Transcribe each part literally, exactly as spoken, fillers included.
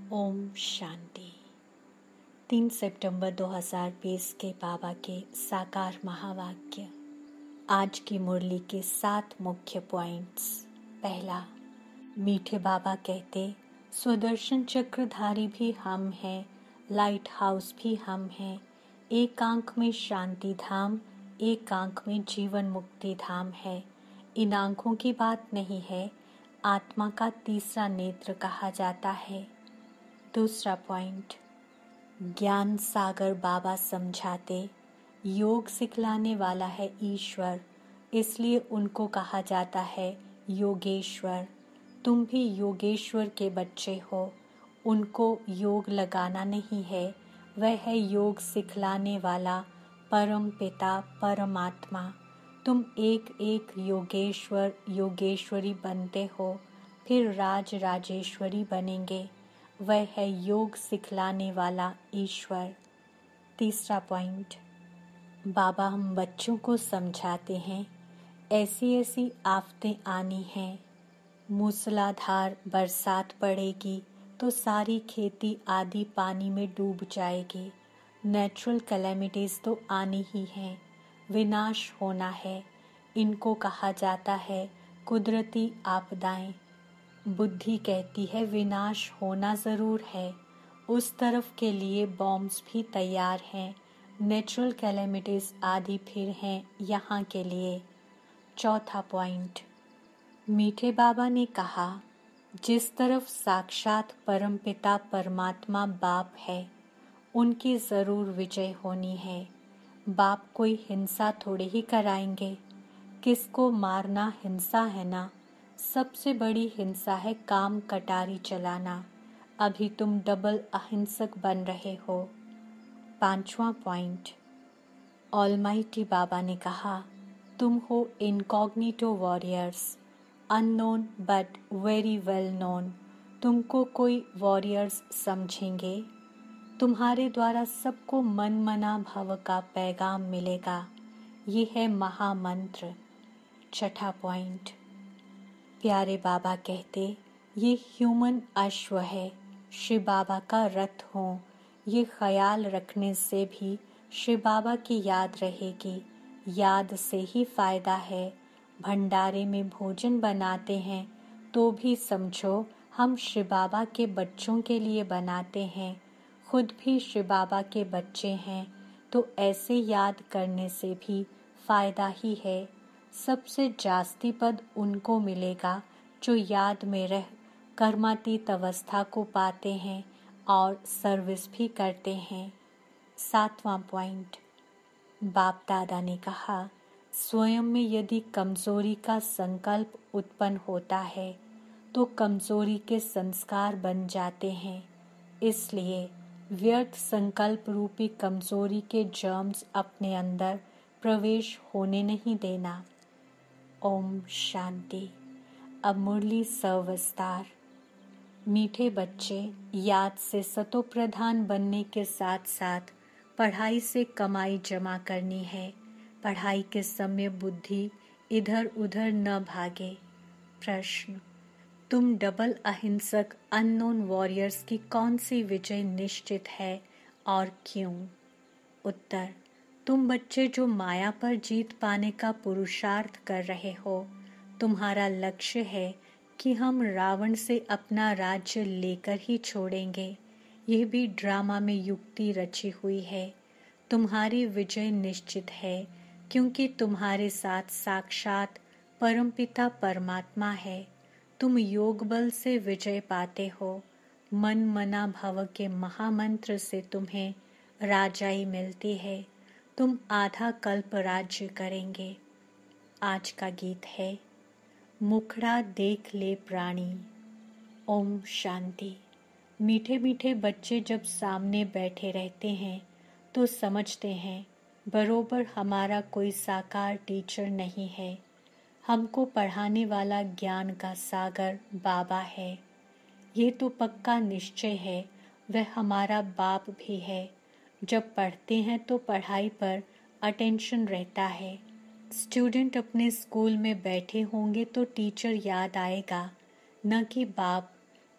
ओम शांति। तीन सितंबर दो हज़ार बीस के बाबा के साकार महावाक्य। आज की मुरली के सात मुख्य पॉइंट्स। पहला, मीठे बाबा कहते सुदर्शन चक्रधारी भी हम हैं, लाइट हाउस भी हम हैं। एक आंख में शांति धाम, एक आंख में जीवन मुक्ति धाम है। इन आंखों की बात नहीं है, आत्मा का तीसरा नेत्र कहा जाता है। दूसरा पॉइंट, ज्ञान सागर बाबा समझाते योग सिखलाने वाला है ईश्वर, इसलिए उनको कहा जाता है योगेश्वर। तुम भी योगेश्वर के बच्चे हो। उनको योग लगाना नहीं है, वह है योग सिखलाने वाला परम पिता परमात्मा। तुम एक एक योगेश्वर योगेश्वरी बनते हो, फिर राज राजेश्वरी बनेंगे। वह है योग सिखलाने वाला ईश्वर। तीसरा पॉइंट, बाबा हम बच्चों को समझाते हैं ऐसी ऐसी आफतें आनी हैं। मूसलाधार बरसात पड़ेगी तो सारी खेती आधी पानी में डूब जाएगी। नेचुरल कैलेमिटीज तो आनी ही हैं, विनाश होना है। इनको कहा जाता है कुदरती आपदाएं। बुद्धि कहती है विनाश होना ज़रूर है, उस तरफ के लिए बॉम्ब्स भी तैयार हैं। नेचुरल कैलेमिटीज आदि फिर हैं यहाँ के लिए। चौथा पॉइंट, मीठे बाबा ने कहा जिस तरफ साक्षात परमपिता परमात्मा बाप है, उनकी ज़रूर विजय होनी है। बाप कोई हिंसा थोड़े ही कराएंगे। किसको मारना हिंसा है ना, सबसे बड़ी हिंसा है काम कटारी चलाना। अभी तुम डबल अहिंसक बन रहे हो। पांचवा पॉइंट, ऑलमाइटी बाबा ने कहा तुम हो incognito warriors, unknown but very well known. तुमको कोई वॉरियर्स समझेंगे। तुम्हारे द्वारा सबको मन मना भव का पैगाम मिलेगा। ये है महामंत्र। छठा पॉइंट, प्यारे बाबा कहते ये ह्यूमन अश्व है, श्री बाबा का रथ हो। ये ख्याल रखने से भी श्री बाबा की याद रहेगी। याद से ही फायदा है। भंडारे में भोजन बनाते हैं तो भी समझो हम श्री बाबा के बच्चों के लिए बनाते हैं। खुद भी श्री बाबा के बच्चे हैं, तो ऐसे याद करने से भी फायदा ही है। सबसे जास्ती पद उनको मिलेगा जो याद में रह कर्मातीत अवस्था को पाते हैं और सर्विस भी करते हैं। सातवां पॉइंट, बाप दादा ने कहा स्वयं में यदि कमजोरी का संकल्प उत्पन्न होता है तो कमजोरी के संस्कार बन जाते हैं। इसलिए व्यर्थ संकल्प रूपी कमजोरी के जर्म्स अपने अंदर प्रवेश होने नहीं देना। ओम शांति। अब मुरली सविस्तार। मीठे बच्चे, याद से सतो प्रधान बनने के साथ साथ पढ़ाई से कमाई जमा करनी है। पढ़ाई के समय बुद्धि इधर उधर न भागे। प्रश्न, तुम डबल अहिंसक अननोन वॉरियर्स की कौन सी विजय निश्चित है और क्यों? उत्तर, तुम बच्चे जो माया पर जीत पाने का पुरुषार्थ कर रहे हो, तुम्हारा लक्ष्य है कि हम रावण से अपना राज्य लेकर ही छोड़ेंगे। यह भी ड्रामा में युक्ति रची हुई है। तुम्हारी विजय निश्चित है क्योंकि तुम्हारे साथ साक्षात परमपिता परमात्मा है। तुम योग बल से विजय पाते हो। मन मना भव के महामंत्र से तुम्हें राजाई मिलती है। तुम आधा कल्प राज्य करेंगे। आज का गीत है मुखड़ा देख ले प्राणी। ओम शांति। मीठे मीठे बच्चे जब सामने बैठे रहते हैं तो समझते हैं बरोबर हमारा कोई साकार टीचर नहीं है। हमको पढ़ाने वाला ज्ञान का सागर बाबा है। ये तो पक्का निश्चय है वह हमारा बाप भी है। जब पढ़ते हैं तो पढ़ाई पर अटेंशन रहता है। स्टूडेंट अपने स्कूल में बैठे होंगे तो टीचर याद आएगा, न कि बाप,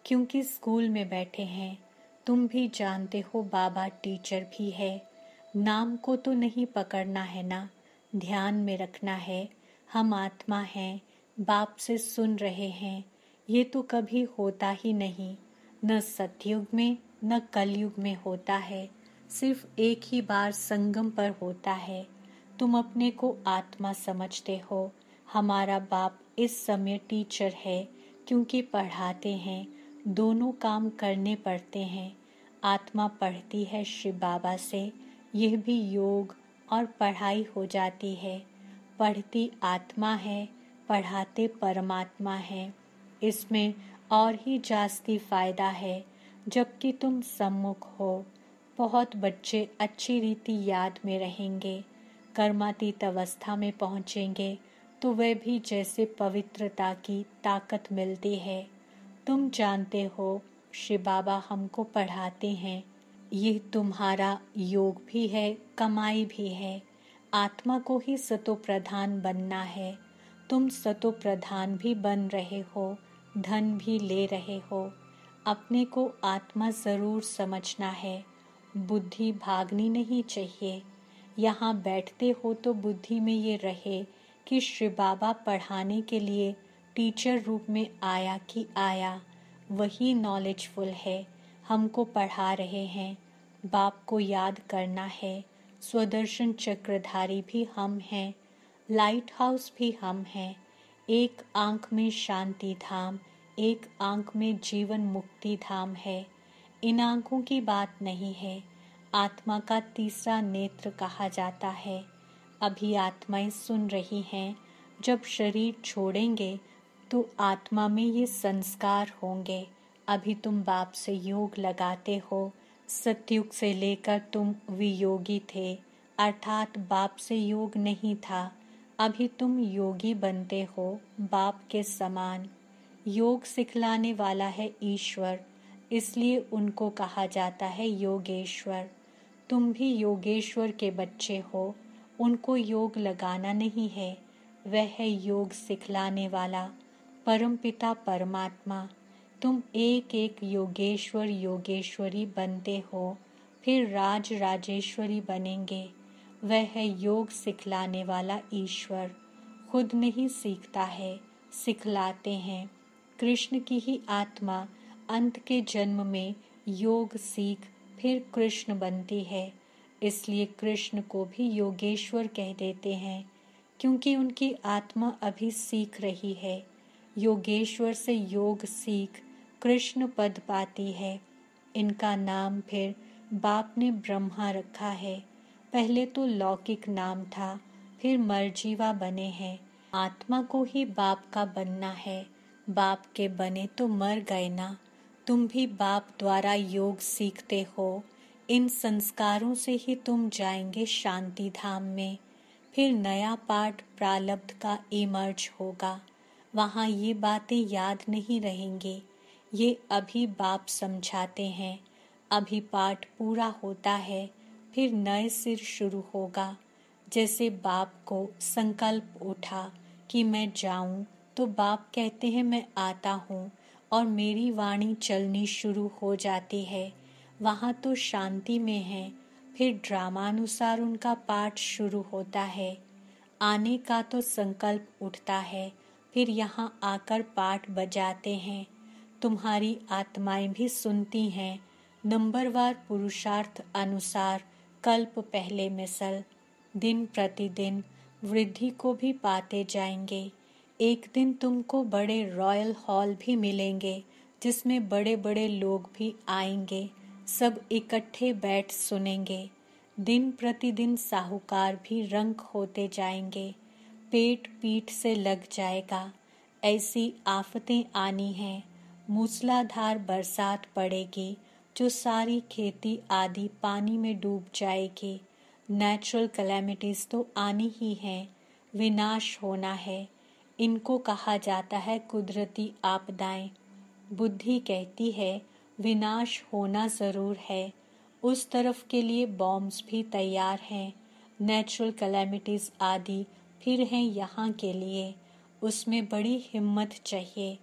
क्योंकि स्कूल में बैठे हैं। तुम भी जानते हो बाबा टीचर भी है। नाम को तो नहीं पकड़ना है ना, ध्यान में रखना है। हम आत्मा हैं, बाप से सुन रहे हैं। ये तो कभी होता ही नहीं, न सतयुग में न कलयुग में होता है। सिर्फ एक ही बार संगम पर होता है। तुम अपने को आत्मा समझते हो। हमारा बाप इस समय टीचर है, क्योंकि पढ़ाते हैं। दोनों काम करने पड़ते हैं। आत्मा पढ़ती है शिव बाबा से, यह भी योग और पढ़ाई हो जाती है। पढ़ती आत्मा है, पढ़ाते परमात्मा है। इसमें और ही जास्ती फायदा है, जबकि तुम सम्मुख हो। बहुत बच्चे अच्छी रीति याद में रहेंगे। कर्मातीत अवस्था में पहुँचेंगे तो वह भी जैसे पवित्रता की ताकत मिलती है। तुम जानते हो शिव बाबा हमको पढ़ाते हैं। ये तुम्हारा योग भी है, कमाई भी है। आत्मा को ही सतो प्रधान बनना है। तुम सतो प्रधान भी बन रहे हो, धन भी ले रहे हो। अपने को आत्मा जरूर समझना है। बुद्धि भागनी नहीं चाहिए। यहाँ बैठते हो तो बुद्धि में ये रहे कि श्री बाबा पढ़ाने के लिए टीचर रूप में आया कि आया, वही नॉलेजफुल है, हमको पढ़ा रहे हैं। बाप को याद करना है। स्वदर्शन चक्रधारी भी हम हैं, लाइट हाउस भी हम हैं। एक आंख में शांति धाम, एक आंख में जीवन मुक्ति धाम है। इन आंखों की बात नहीं है। आत्मा का तीसरा नेत्र कहा जाता है। अभी आत्माएं सुन रही हैं। जब शरीर छोड़ेंगे तो आत्मा में ये संस्कार होंगे। अभी तुम बाप से योग लगाते हो। सतयुग से लेकर तुम वियोगी थे, अर्थात बाप से योग नहीं था। अभी तुम योगी बनते हो, बाप के समान। योग सिखलाने वाला है ईश्वर, इसलिए उनको कहा जाता है योगेश्वर। तुम भी योगेश्वर के बच्चे हो। उनको योग लगाना नहीं है, वह है योग सिखलाने वाला परमपिता परमात्मा। तुम एक एक योगेश्वर योगेश्वरी बनते हो, फिर राज राजेश्वरी बनेंगे। वह है योग सिखलाने वाला ईश्वर। खुद नहीं सीखता है, सिखलाते हैं। कृष्ण की ही आत्मा अंत के जन्म में योग सीख फिर कृष्ण बनती है। इसलिए कृष्ण को भी योगेश्वर कह देते हैं, क्योंकि उनकी आत्मा अभी सीख रही है। योगेश्वर से योग सीख कृष्ण पद पाती है। इनका नाम फिर बाप ने ब्रह्मा रखा है। पहले तो लौकिक नाम था, फिर मरजीवा बने हैं। आत्मा को ही बाप का बनना है। बाप के बने तो मर गए ना। तुम भी बाप द्वारा योग सीखते हो। इन संस्कारों से ही तुम जाएंगे शांति धाम में। फिर नया पाठ प्रारब्ध का इमर्ज होगा। वहाँ ये बातें याद नहीं रहेंगी। ये अभी बाप समझाते हैं। अभी पाठ पूरा होता है, फिर नए सिर शुरू होगा। जैसे बाप को संकल्प उठा कि मैं जाऊं, तो बाप कहते हैं मैं आता हूँ, और मेरी वाणी चलनी शुरू हो जाती है। वहाँ तो शांति में है। फिर ड्रामानुसार उनका पाठ शुरू होता है। आने का तो संकल्प उठता है, फिर यहाँ आकर पाठ बजाते हैं। तुम्हारी आत्माएं भी सुनती हैं। नंबरवार पुरुषार्थ अनुसार कल्प पहले मिसल। दिन प्रतिदिन वृद्धि को भी पाते जाएंगे। एक दिन तुमको बड़े रॉयल हॉल भी मिलेंगे, जिसमें बड़े बड़े लोग भी आएंगे। सब इकट्ठे बैठ सुनेंगे। दिन प्रतिदिन साहूकार भी रंक होते जाएंगे। पेट पीठ से लग जाएगा। ऐसी आफतें आनी हैं। मूसलाधार बरसात पड़ेगी, जो सारी खेती आदि पानी में डूब जाएगी। नेचुरल कैलेमिटीज तो आनी ही हैं। विनाश होना है। इनको कहा जाता है कुदरती आपदाएं। बुद्धि कहती है विनाश होना जरूर है। उस तरफ के लिए बॉम्ब्स भी तैयार हैं। नेचुरल कैलेमिटीज आदि फिर हैं यहाँ के लिए। उसमें बड़ी हिम्मत चाहिए।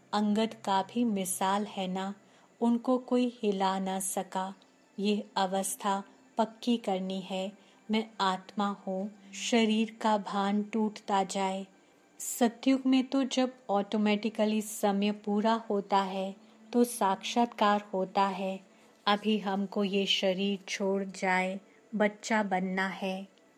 अंगद का भी मिसाल है ना, उनको कोई हिला न सका। ये अवस्था पक्की करनी है, मैं आत्मा हूँ, शरीर का भान टूटता जाए। सतयुग में तो जब ऑटोमेटिकली समय पूरा होता है तो साक्षात्कार होता है। अभी हमको ये शरीर छोड़ जाए बच्चा बनना है।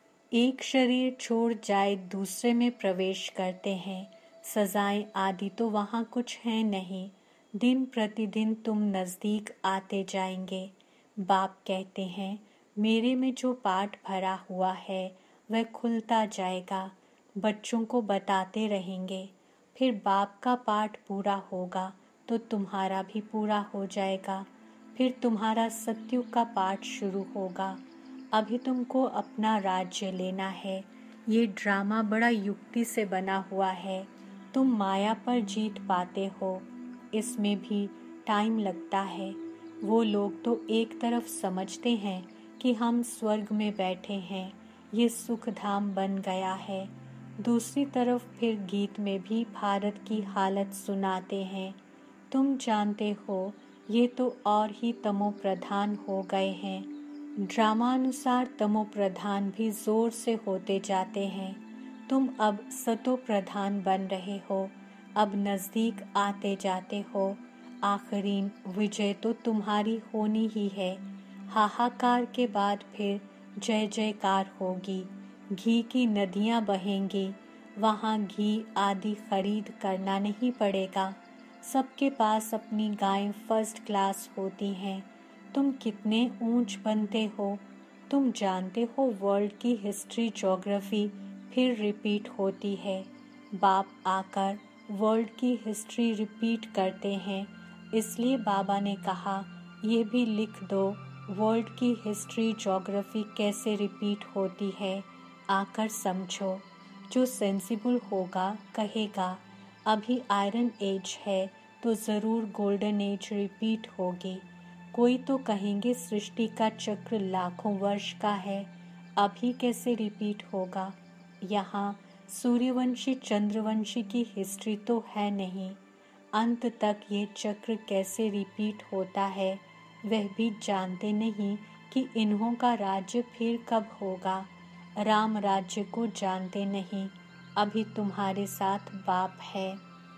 एक शरीर छोड़ जाए दूसरे में प्रवेश करते हैं। सजाएं आदि तो वहाँ कुछ है नहीं। दिन प्रतिदिन तुम नज़दीक आते जाएंगे। बाप कहते हैं, मेरे में जो पाठ भरा हुआ है वह खुलता जाएगा। बच्चों को बताते रहेंगे, फिर बाप का पाठ पूरा होगा तो तुम्हारा भी पूरा हो जाएगा। फिर तुम्हारा सतयुग का पाठ शुरू होगा। अभी तुमको अपना राज्य लेना है। ये ड्रामा बड़ा युक्ति से बना हुआ है। तुम माया पर जीत पाते हो, इसमें भी टाइम लगता है। वो लोग तो एक तरफ समझते हैं कि हम स्वर्ग में बैठे हैं, ये सुख धाम बन गया है। दूसरी तरफ फिर गीत में भी भारत की हालत सुनाते हैं। तुम जानते हो, ये तो और ही तमो प्रधान हो गए हैं। ड्रामानुसार तमो प्रधान भी जोर से होते जाते हैं। तुम अब सतो प्रधान बन रहे हो, अब नज़दीक आते जाते हो। आखिरीन विजय तो तुम्हारी होनी ही है। हाहाकार के बाद फिर जय जयकार होगी। घी की नदियाँ बहेंगी, वहाँ घी आदि खरीद करना नहीं पड़ेगा। सबके पास अपनी गायें फर्स्ट क्लास होती हैं। तुम कितने ऊंच बनते हो। तुम जानते हो वर्ल्ड की हिस्ट्री ज्योग्राफी फिर रिपीट होती है। बाप आकर वर्ल्ड की हिस्ट्री रिपीट करते हैं। इसलिए बाबा ने कहा, ये भी लिख दो, वर्ल्ड की हिस्ट्री ज्योग्राफी कैसे रिपीट होती है, आकर समझो। जो सेंसिबल होगा कहेगा, अभी आयरन एज है तो ज़रूर गोल्डन एज रिपीट होगी। कोई तो कहेंगे सृष्टि का चक्र लाखों वर्ष का है, अभी कैसे रिपीट होगा। यहाँ सूर्यवंशी चंद्रवंशी की हिस्ट्री तो है नहीं। अंत तक ये चक्र कैसे रिपीट होता है वह भी जानते नहीं कि इन्हों का राज्य फिर कब होगा। राम राज्य को जानते नहीं। अभी तुम्हारे साथ बाप है।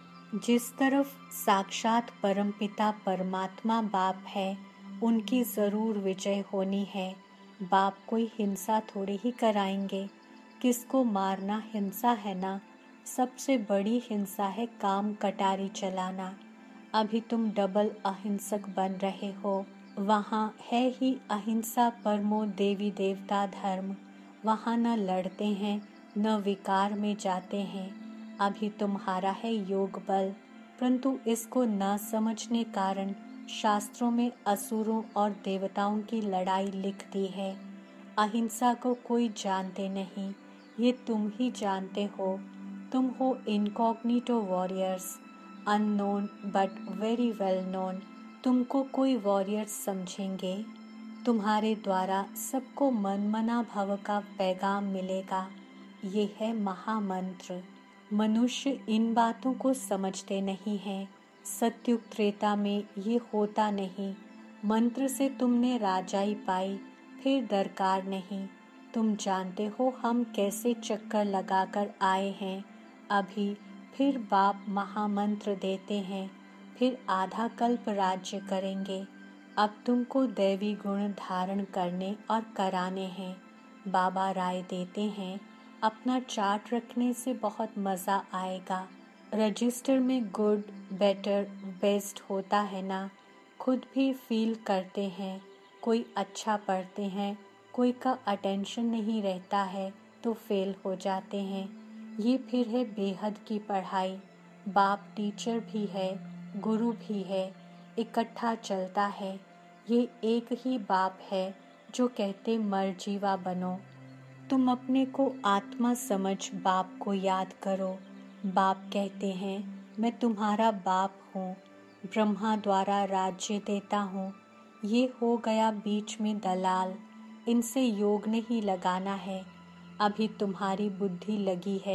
जिस तरफ साक्षात परमपिता परमात्मा बाप है, उनकी ज़रूर विजय होनी है। बाप कोई हिंसा थोड़े ही कराएंगे। किसको मारना हिंसा है ना। सबसे बड़ी हिंसा है काम कटारी चलाना। अभी तुम डबल अहिंसक बन रहे हो। वहाँ है ही अहिंसा परमो देवी देवता धर्म। वहाँ न लड़ते हैं न विकार में जाते हैं। अभी तुम्हारा है योग बल, परंतु इसको न समझने कारण शास्त्रों में असुरों और देवताओं की लड़ाई लिख दी है। अहिंसा को कोई जानते नहीं, ये तुम ही जानते हो। तुम हो incognito warriors, unknown but very well known. तुमको कोई वॉरियर्स समझेंगे। तुम्हारे द्वारा सबको मनमना भव का पैगाम मिलेगा। ये है महामंत्र। मनुष्य इन बातों को समझते नहीं हैं। सत्युग त्रेता में ये होता नहीं। मंत्र से तुमने राजाई पाई, फिर दरकार नहीं। तुम जानते हो हम कैसे चक्कर लगाकर आए हैं। अभी फिर बाप महामंत्र देते हैं, फिर आधा कल्प राज्य करेंगे। अब तुमको दैवी गुण धारण करने और कराने हैं। बाबा राय देते हैं, अपना चार्ट रखने से बहुत मज़ा आएगा। रजिस्टर में गुड, बेटर, बेस्ट होता है ना। खुद भी फील करते हैं। कोई अच्छा पढ़ते हैं, कोई का अटेंशन नहीं रहता है तो फेल हो जाते हैं। ये फिर है बेहद की पढ़ाई। बाप टीचर भी है, गुरु भी है, इकट्ठा चलता है। ये एक ही बाप है जो कहते मर जीवा बनो। तुम अपने को आत्मा समझ बाप को याद करो। बाप कहते हैं, मैं तुम्हारा बाप हूँ, ब्रह्मा द्वारा राज्य देता हूँ। ये हो गया बीच में दलाल, इनसे योग नहीं लगाना है। अभी तुम्हारी बुद्धि लगी है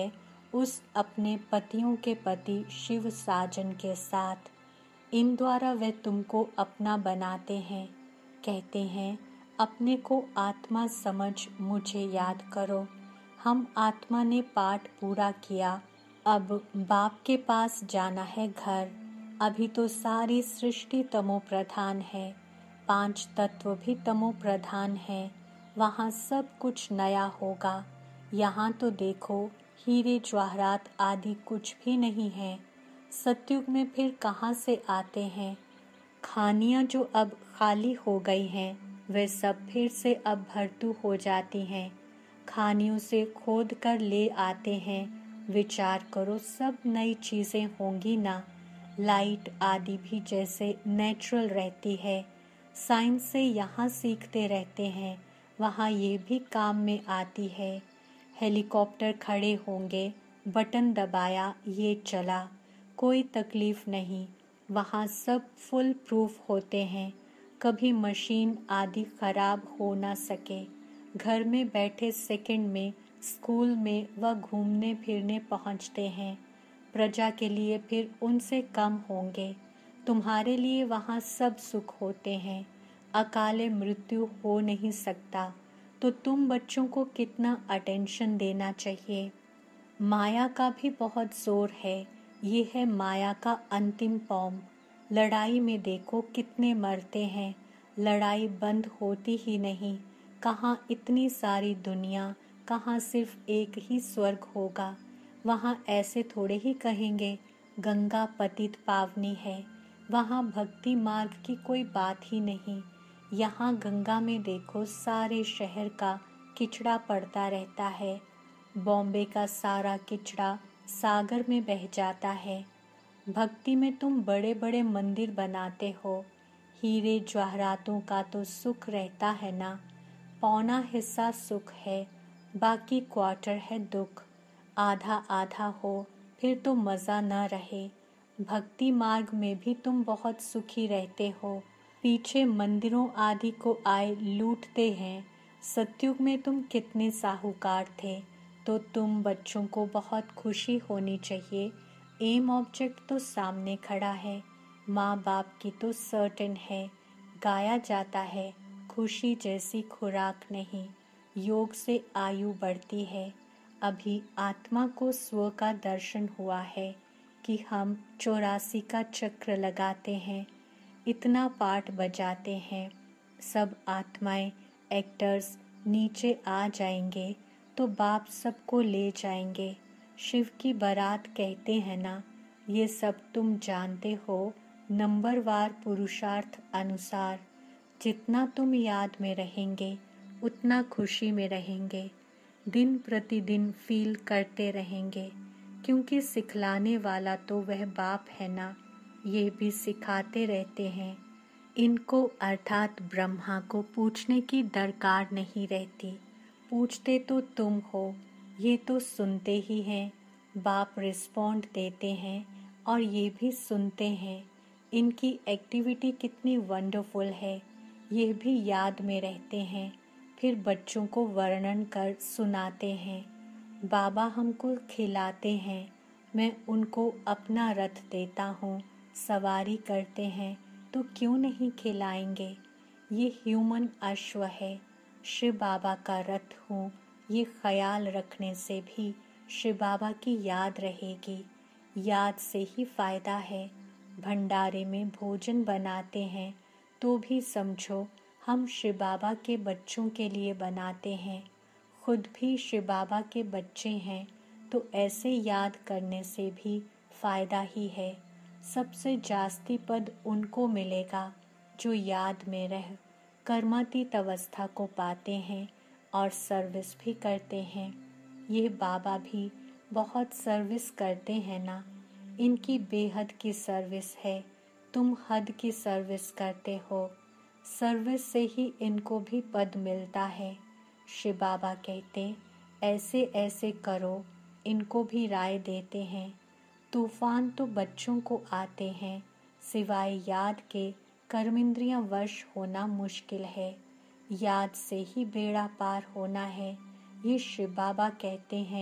उस अपने पतियों के पति शिव साजन के साथ। इन द्वारा वे तुमको अपना बनाते हैं। कहते हैं अपने को आत्मा समझ मुझे याद करो। हम आत्मा ने पाठ पूरा किया, अब बाप के पास जाना है घर। अभी तो सारी सृष्टि तमो प्रधान है, पांच तत्व भी तमो प्रधान है। वहाँ सब कुछ नया होगा। यहाँ तो देखो हीरे जवाहरात आदि कुछ भी नहीं है। सतयुग में फिर कहाँ से आते हैं? खानियाँ जो अब खाली हो गई हैं वे सब फिर से अब भरतू हो जाती हैं। खानियों से खोद कर ले आते हैं। विचार करो सब नई चीज़ें होंगी ना। लाइट आदि भी जैसे नेचुरल रहती है। साइंस से यहाँ सीखते रहते हैं, वहाँ ये भी काम में आती है। हेलीकॉप्टर खड़े होंगे, बटन दबाया ये चला, कोई तकलीफ नहीं। वहाँ सब फुल प्रूफ होते हैं, कभी मशीन आदि खराब हो ना सके। घर में बैठे सेकंड में स्कूल में व घूमने फिरने पहुँचते हैं। प्रजा के लिए फिर उनसे कम होंगे। तुम्हारे लिए वहाँ सब सुख होते हैं। अकाले मृत्यु हो नहीं सकता, तो तुम बच्चों को कितना अटेंशन देना चाहिए। माया का भी बहुत जोर है। ये है माया का अंतिम फॉर्म। लड़ाई में देखो कितने मरते हैं। लड़ाई बंद होती ही नहीं। कहाँ इतनी सारी दुनिया, कहाँ सिर्फ एक ही स्वर्ग होगा। वहाँ ऐसे थोड़े ही कहेंगे गंगा पतित पावनी है। वहाँ भक्ति मार्ग की कोई बात ही नहीं। यहाँ गंगा में देखो सारे शहर का किचड़ा पड़ता रहता है। बॉम्बे का सारा किचड़ा सागर में बह जाता है। भक्ति में तुम बड़े बड़े मंदिर बनाते हो। हीरे जवाहरातों का तो सुख रहता है ना। पौना हिस्सा सुख है, बाकी क्वार्टर है दुख। आधा आधा हो फिर तो मज़ा न रहे। भक्ति मार्ग में भी तुम बहुत सुखी रहते हो। पीछे मंदिरों आदि को आए लूटते हैं। सतयुग में तुम कितने साहूकार थे, तो तुम बच्चों को बहुत खुशी होनी चाहिए। एम ऑब्जेक्ट तो सामने खड़ा है। माँ बाप की तो सर्टेन है। गाया जाता है खुशी जैसी खुराक नहीं। योग से आयु बढ़ती है। अभी आत्मा को स्व का दर्शन हुआ है कि हम चौरासी का चक्र लगाते हैं, इतना पाठ बजाते हैं। सब आत्माएं एक्टर्स नीचे आ जाएंगे तो बाप सबको ले जाएंगे। शिव की बारात कहते हैं ना, ये सब तुम जानते हो। नंबरवार पुरुषार्थ अनुसार जितना तुम याद में रहेंगे उतना खुशी में रहेंगे। दिन प्रतिदिन फील करते रहेंगे, क्योंकि सिखलाने वाला तो वह बाप है ना। ये भी सिखाते रहते हैं। इनको अर्थात ब्रह्मा को पूछने की दरकार नहीं रहती। पूछते तो तुम हो, ये तो सुनते ही हैं। बाप रिस्पॉन्ड देते हैं और ये भी सुनते हैं। इनकी एक्टिविटी कितनी वंडरफुल है, ये भी याद में रहते हैं। फिर बच्चों को वर्णन कर सुनाते हैं। बाबा हमको खिलाते हैं, मैं उनको अपना रथ देता हूँ। सवारी करते हैं तो क्यों नहीं खिलाएंगे। ये ह्यूमन अश्व है, शिव बाबा का रथ हूँ। ये ख्याल रखने से भी शिव बाबा की याद रहेगी। याद से ही फायदा है। भंडारे में भोजन बनाते हैं तो भी समझो हम शिव बाबा के बच्चों के लिए बनाते हैं। खुद भी शिव बाबा के बच्चे हैं, तो ऐसे याद करने से भी फायदा ही है। सबसे जास्ती पद उनको मिलेगा जो याद में रह कर्मातीत अवस्था को पाते हैं और सर्विस भी करते हैं। ये बाबा भी बहुत सर्विस करते हैं ना। इनकी बेहद की सर्विस है, तुम हद की सर्विस करते हो। सर्विस से ही इनको भी पद मिलता है। शिव बाबा कहते ऐसे ऐसे करो, इनको भी राय देते हैं। तूफान तो बच्चों को आते हैं, सिवाय याद के कर्मेंद्रियां वश होना मुश्किल है। याद से ही बेड़ा पार होना है। ये शिव बाबा कहते हैं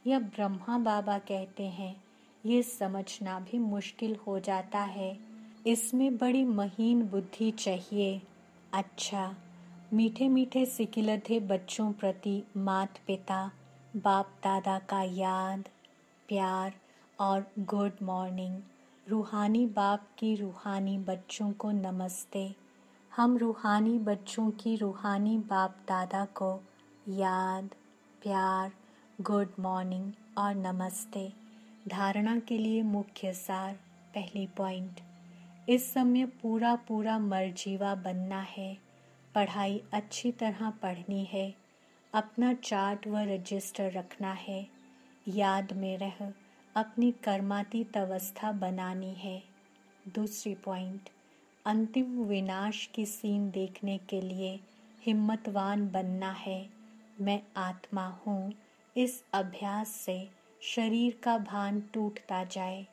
या ब्रह्मा बाबा कहते हैं, ये समझना भी मुश्किल हो जाता है। इसमें बड़ी महीन बुद्धि चाहिए। अच्छा, मीठे मीठे सिकिलधे बच्चों प्रति मात पिता बाप दादा का याद, प्यार और गुड मॉर्निंग। रूहानी बाप की रूहानी बच्चों को नमस्ते। हम रूहानी बच्चों की रूहानी बाप दादा को याद, प्यार, गुड मॉर्निंग और नमस्ते। धारणा के लिए मुख्य सार। पहली पॉइंट, इस समय पूरा पूरा मर्जीवा बनना है। पढ़ाई अच्छी तरह पढ़नी है। अपना चार्ट व रजिस्टर रखना है। याद में रह अपनी कर्मातीत अवस्था बनानी है। दूसरी पॉइंट, अंतिम विनाश की सीन देखने के लिए हिम्मतवान बनना है। मैं आत्मा हूँ। इस अभ्यास से शरीर का भान टूटता जाए।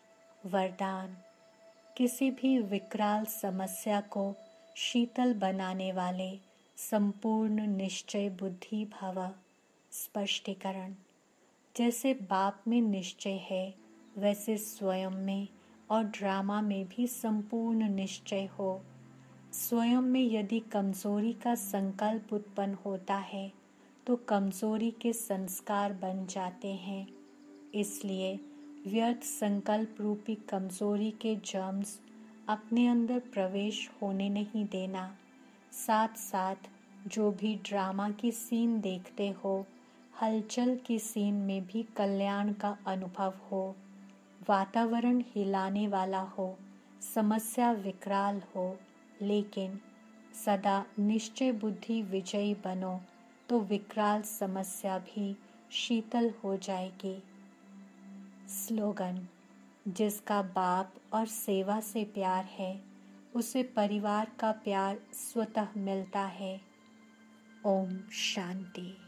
वरदान, किसी भी विकराल समस्या को शीतल बनाने वाले संपूर्ण निश्चय बुद्धि भव। स्पष्टीकरण, जैसे बाप में निश्चय है वैसे स्वयं में और ड्रामा में भी संपूर्ण निश्चय हो। स्वयं में यदि कमजोरी का संकल्प उत्पन्न होता है तो कमजोरी के संस्कार बन जाते हैं। इसलिए व्यर्थ संकल्प रूपी कमजोरी के जर्म्स अपने अंदर प्रवेश होने नहीं देना। साथ साथ जो भी ड्रामा की सीन देखते हो, हलचल की सीन में भी कल्याण का अनुभव हो। वातावरण हिलाने वाला हो, समस्या विकराल हो, लेकिन सदा निश्चय बुद्धि विजयी बनो तो विकराल समस्या भी शीतल हो जाएगी। स्लोगन, जिसका बाप और सेवा से प्यार है उसे परिवार का प्यार स्वतः मिलता है। ओम शांति।